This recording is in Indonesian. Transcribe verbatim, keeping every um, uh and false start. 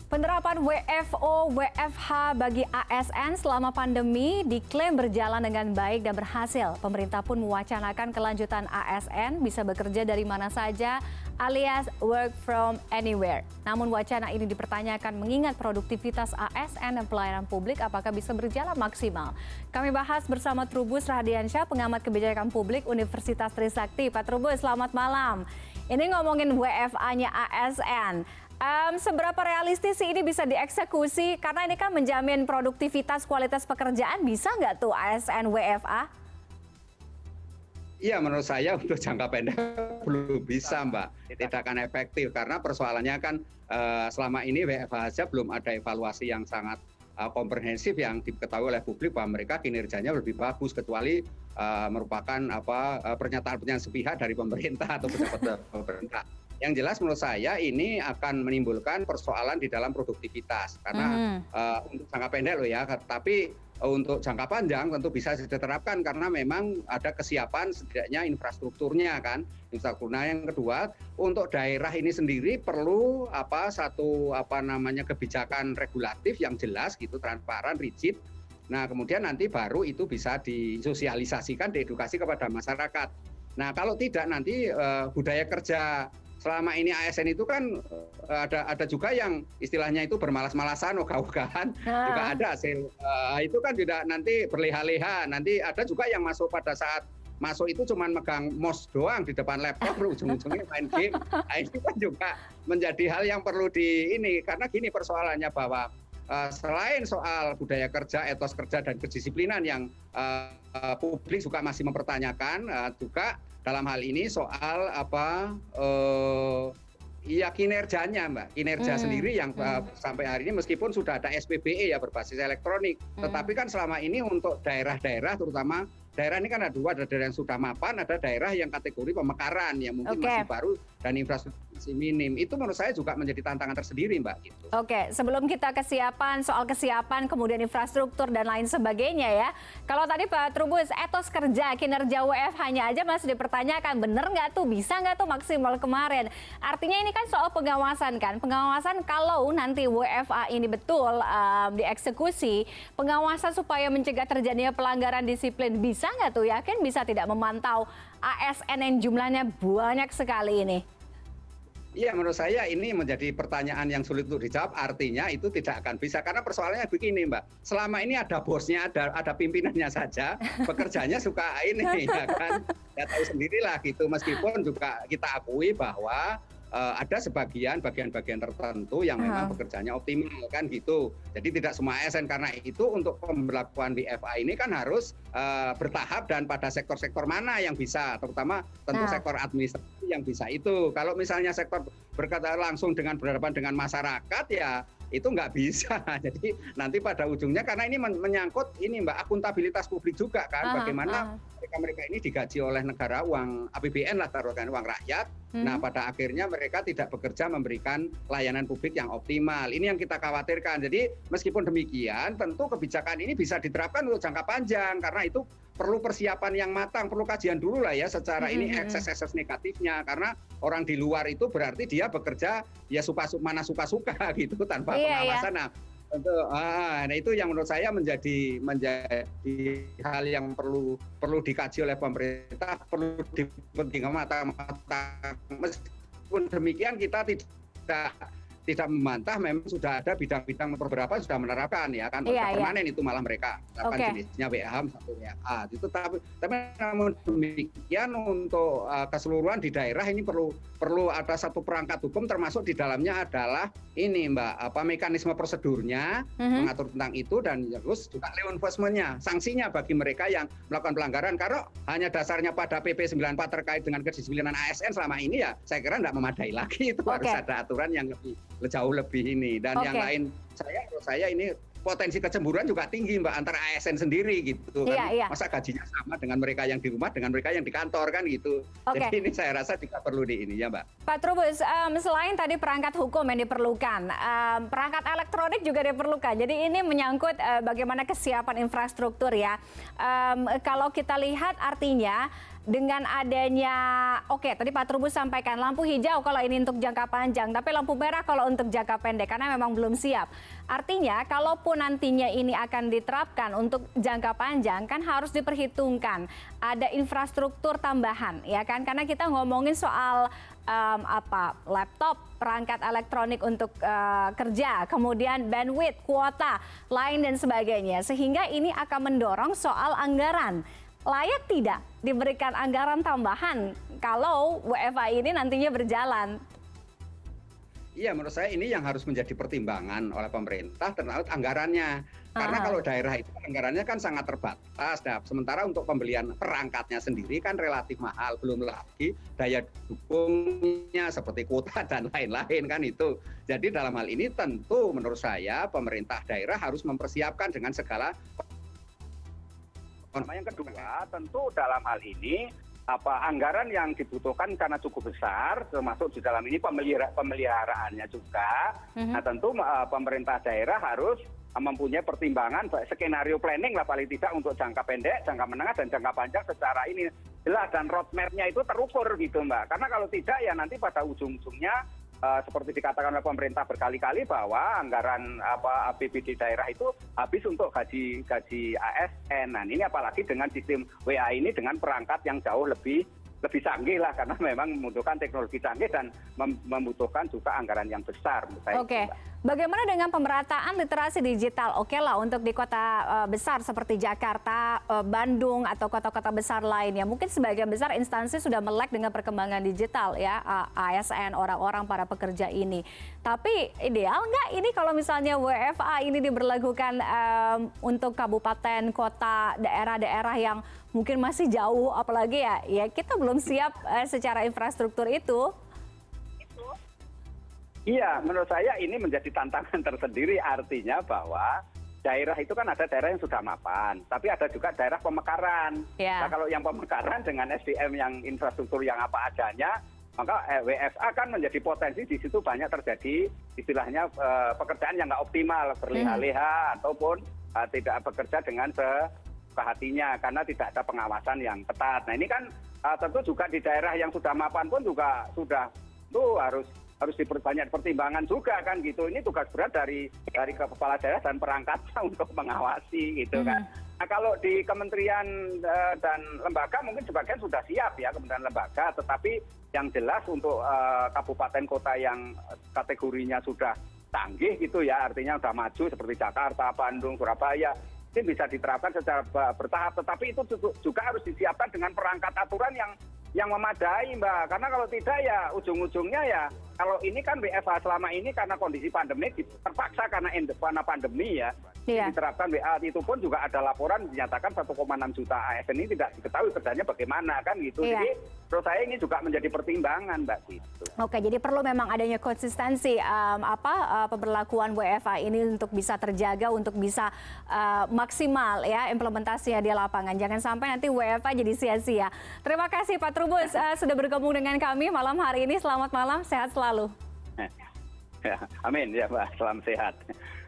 Penerapan W F O W F H bagi A S N selama pandemi diklaim berjalan dengan baik dan berhasil. Pemerintah pun mewacanakan kelanjutan A S N bisa bekerja dari mana saja alias work from anywhere. Namun wacana ini dipertanyakan mengingat produktivitas A S N dan pelayanan publik apakah bisa berjalan maksimal. Kami bahas bersama Trubus Radiansyah, pengamat kebijakan publik Universitas Trisakti. Pak Trubus, selamat malam. Ini ngomongin W F A-nya A S N. Um, seberapa realistis sih ini bisa dieksekusi? Karena ini kan menjamin produktivitas kualitas pekerjaan, bisa nggak tuh A S N W F A? Iya, menurut saya untuk jangka pendek belum bisa, Mbak. Tidak akan efektif karena persoalannya kan uh, selama ini W F H saja belum ada evaluasi yang sangat uh, komprehensif yang diketahui oleh publik bahwa mereka kinerjanya lebih bagus kecuali uh, merupakan apa uh, pernyataan-pernyataan sepihak dari pemerintah atau pejabat pemerintah. Yang jelas menurut saya ini akan menimbulkan persoalan di dalam produktivitas karena mm. uh, untuk jangka pendek loh ya, tapi uh, untuk jangka panjang tentu bisa diterapkan karena memang ada kesiapan setidaknya infrastrukturnya kan. Infrastrukturnya yang kedua untuk daerah ini sendiri perlu apa satu apa namanya kebijakan regulatif yang jelas gitu, transparan, rigid. Nah kemudian nanti baru itu bisa disosialisasikan, diedukasi kepada masyarakat. Nah kalau tidak nanti uh, budaya kerja selama ini A S N itu kan ada ada juga yang istilahnya itu bermalas-malasan, ogah-ogahan, ah. juga ada hasil uh, itu kan tidak nanti berleha-leha, nanti ada juga yang masuk pada saat masuk itu cuma megang mouse doang di depan laptop, ujung-ujungnya main game. Nah, itu kan juga menjadi hal yang perlu di ini karena gini persoalannya bahwa uh, selain soal budaya kerja, etos kerja dan kedisiplinan yang uh, uh, publik juga masih mempertanyakan, uh, juga dalam hal ini soal apa uh, ya kinerjanya Mbak, kinerja hmm. sendiri yang uh, hmm. sampai hari ini meskipun sudah ada S P B E ya berbasis elektronik, hmm. tetapi kan selama ini untuk daerah-daerah terutama daerah ini kan ada dua, ada daerah yang sudah mapan, ada daerah yang kategori pemekaran yang mungkin okay. masih baru dan infrastruktur masih minim. Itu menurut saya juga menjadi tantangan tersendiri Mbak. Gitu. Oke, sebelum kita kesiapan, soal kesiapan, kemudian infrastruktur dan lain sebagainya ya. Kalau tadi Pak Trubus, etos kerja, kinerja W F H-nya aja masih dipertanyakan, bener nggak tuh, bisa nggak tuh maksimal kemarin? Artinya ini kan soal pengawasan kan, pengawasan kalau nanti W F A ini betul um, dieksekusi, pengawasan supaya mencegah terjadinya pelanggaran disiplin, bisa nggak tuh, yakin bisa tidak memantau A S N yang jumlahnya banyak sekali ini? Iya, menurut saya ini menjadi pertanyaan yang sulit untuk dijawab. Artinya itu tidak akan bisa karena persoalannya begini, Mbak. Selama ini ada bosnya, ada ada pimpinannya saja, pekerjanya suka ini, ya kan? Ya tahu sendirilah gitu. Meskipun juga kita akui bahwa uh, ada sebagian bagian-bagian tertentu yang memang pekerjaannya optimal kan gitu. Jadi tidak semua A S N karena itu untuk pemberlakuan W F A ini kan harus uh, bertahap dan pada sektor-sektor mana yang bisa, terutama tentu nah. sektor administrasi yang bisa itu. Kalau misalnya sektor berkaitan langsung dengan berhadapan dengan masyarakat ya itu nggak bisa. Jadi nanti pada ujungnya karena ini menyangkut ini Mbak akuntabilitas publik juga kan, uh, bagaimana mereka-mereka uh. ini digaji oleh negara uang A P B N lah taruhkan uang rakyat. Hmm. Nah pada akhirnya mereka tidak bekerja memberikan layanan publik yang optimal. Ini yang kita khawatirkan. Jadi meskipun demikian tentu kebijakan ini bisa diterapkan untuk jangka panjang karena itu perlu persiapan yang matang, perlu kajian dulu lah ya secara ini ekses-ekses negatifnya karena orang di luar itu berarti dia bekerja ya suka mana suka-suka gitu tanpa iya, pengawasan. Iya. Nah, tentu, ah, nah itu yang menurut saya menjadi menjadi hal yang perlu perlu dikaji oleh pemerintah, perlu dipertimbangkan matang-matang. Meskipun demikian kita tidak tidak membantah, memang sudah ada bidang-bidang beberapa sudah menerapkan ya kan, iya, permanen iya. itu malah mereka menerapkan okay. jenisnya W H satu W A itu tapi tapi namun demikian untuk uh, keseluruhan di daerah ini perlu perlu ada satu perangkat hukum termasuk di dalamnya adalah ini Mbak apa mekanisme prosedurnya mm-hmm. mengatur tentang itu dan terus juga law enforcement-nya, sanksinya bagi mereka yang melakukan pelanggaran karena hanya dasarnya pada P P sembilan puluh empat terkait dengan kedisiplinan A S N selama ini ya saya kira tidak memadai lagi itu okay. harus ada aturan yang lebih jauh lebih ini dan okay. yang lain saya menurut saya ini potensi kecemburuan juga tinggi Mbak antara A S N sendiri gitu kan iya, iya. masa gajinya sama dengan mereka yang di rumah dengan mereka yang di kantor kan gitu okay. jadi ini saya rasa juga perlu di ini ya Mbak. Pak Trubus, um, selain tadi perangkat hukum yang diperlukan, um, perangkat elektronik juga diperlukan. Jadi ini menyangkut uh, bagaimana kesiapan infrastruktur ya. Um, kalau kita lihat artinya dengan adanya, oke tadi Pak Trubus sampaikan lampu hijau kalau ini untuk jangka panjang, tapi lampu merah kalau untuk jangka pendek karena memang belum siap. Artinya kalaupun nantinya ini akan diterapkan untuk jangka panjang kan harus diperhitungkan ada infrastruktur tambahan ya kan, karena kita ngomongin soal um, apa laptop, perangkat elektronik untuk uh, kerja, kemudian bandwidth, kuota, lain dan sebagainya, sehingga ini akan mendorong soal anggaran. Layak tidak diberikan anggaran tambahan kalau W F H ini nantinya berjalan? Iya, menurut saya ini yang harus menjadi pertimbangan oleh pemerintah terkait anggarannya. Karena Ah. kalau daerah itu anggarannya kan sangat terbatas. Nah, sementara untuk pembelian perangkatnya sendiri kan relatif mahal. Belum lagi daya dukungnya seperti kuota dan lain-lain kan itu. Jadi dalam hal ini tentu menurut saya pemerintah daerah harus mempersiapkan dengan segala. Yang kedua, tentu dalam hal ini apa anggaran yang dibutuhkan karena cukup besar, termasuk di dalam ini pemelihara, pemeliharaannya juga. Mm-hmm. Nah tentu uh, pemerintah daerah harus uh, mempunyai pertimbangan skenario planning lah paling tidak untuk jangka pendek, jangka menengah dan jangka panjang secara ini jelas dan roadmap-nya itu terukur gitu Mbak. Karena kalau tidak ya nanti pada ujung-ujungnya Uh, seperti dikatakan oleh pemerintah berkali-kali bahwa anggaran apa A P B D daerah itu habis untuk gaji gaji A S N. Nah ini apalagi dengan sistem W A ini dengan perangkat yang jauh lebih lebih canggih lah karena memang membutuhkan teknologi canggih dan mem membutuhkan juga anggaran yang besar. Oke, okay. Bagaimana dengan pemerataan literasi digital? Oke okay lah untuk di kota uh, besar seperti Jakarta, uh, Bandung atau kota-kota besar lainnya, mungkin sebagian besar instansi sudah melek dengan perkembangan digital ya, uh, A S N, orang-orang para pekerja ini. Tapi ideal nggak ini kalau misalnya W F H ini diberlakukan um, untuk kabupaten, kota, daerah-daerah yang mungkin masih jauh, apalagi ya, ya kita belum siap uh, secara infrastruktur itu. Iya, menurut saya ini menjadi tantangan tersendiri, artinya bahwa daerah itu kan ada daerah yang sudah mapan, tapi ada juga daerah pemekaran. Yeah. Nah kalau yang pemekaran dengan S D M yang infrastruktur yang apa adanya, maka W F H kan menjadi potensi di situ banyak terjadi istilahnya uh, pekerjaan yang nggak optimal, berleha-leha hmm. ataupun uh, tidak bekerja dengan sesuka hatinya karena tidak ada pengawasan yang ketat. Nah ini kan uh, tentu juga di daerah yang sudah mapan pun juga sudah tuh harus harus diperbanyak pertimbangan juga kan gitu. Ini tugas berat dari dari kepala daerah dan perangkatnya untuk mengawasi gitu kan. Nah kalau di kementerian uh, dan lembaga mungkin sebagian sudah siap ya kementerian lembaga, tetapi yang jelas untuk uh, kabupaten kota yang kategorinya sudah canggih gitu ya, artinya sudah maju seperti Jakarta, Bandung, Surabaya, ini bisa diterapkan secara bertahap, tetapi itu juga harus disiapkan dengan perangkat aturan yang yang memadai Mbak, karena kalau tidak ya ujung-ujungnya ya kalau ini kan W F H selama ini karena kondisi pandemi terpaksa karena karena pandemi ya yeah. diterapkan W A itu pun juga ada laporan dinyatakan satu koma enam juta A S N ini tidak diketahui kerjanya bagaimana kan gitu. Yeah. Jadi menurut saya ini juga menjadi pertimbangan Mbak gitu. Oke, jadi perlu memang adanya konsistensi um, apa uh, pemberlakuan W F H ini untuk bisa terjaga, untuk bisa uh, maksimal ya implementasinya di lapangan. Jangan sampai nanti W F H jadi sia-sia. Terima kasih Pak Trubus uh, sudah bergabung dengan kami malam hari ini. Selamat malam, sehat selalu. Ya, amin ya Mbak, salam sehat.